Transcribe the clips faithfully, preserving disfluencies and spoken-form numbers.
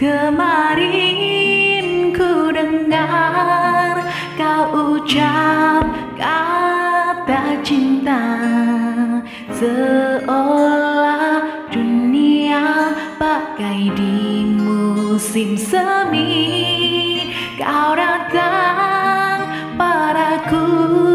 Kemarin ku dengar kau ucap kata cinta, seolah dunia bagai di musim semi. Kau datang padaku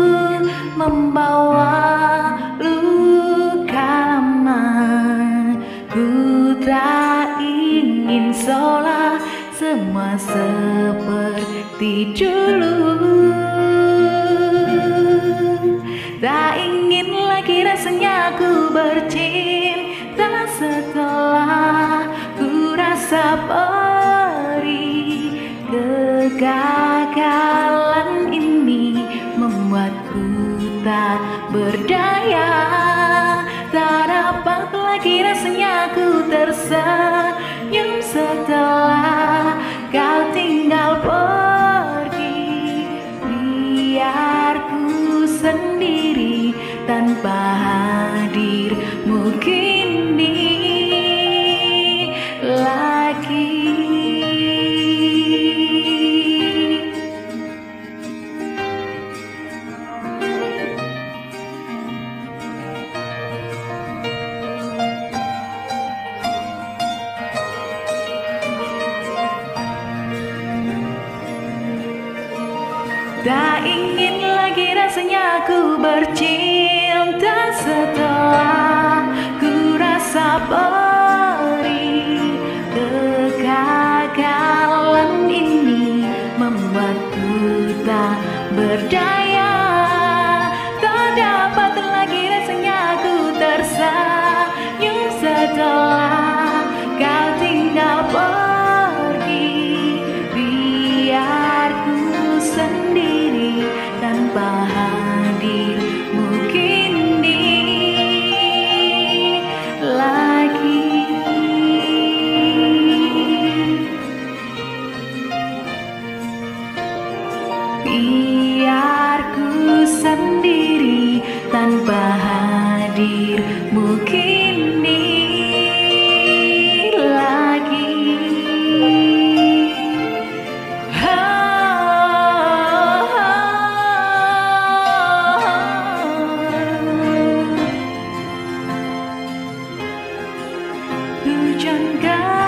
membawa luka lama. Ku tak ingin seolah semua seperti dulu. Tak ingin lagi rasanya ku bercinta setelah ku rasa perih. Kegagalan ini membuatku tak berdaya. Tak dapat lagi rasanya ku tersenyum setelah kau tinggal pergi. Biar ku sendiri tanpa hadirmu kini lagi. Tak ingin lagi rasanya ku bercinta setelah ku rasa perih. Kegagalan ini membuatku tak berdaya. Tak dapat lagi rasanya ku tersenyum setelah kau tinggal pergi. Biar ku sendiri tanpa hadirmu kini lagi. Biar ku sendiri tanpa hadirmu kini lagi. Hujan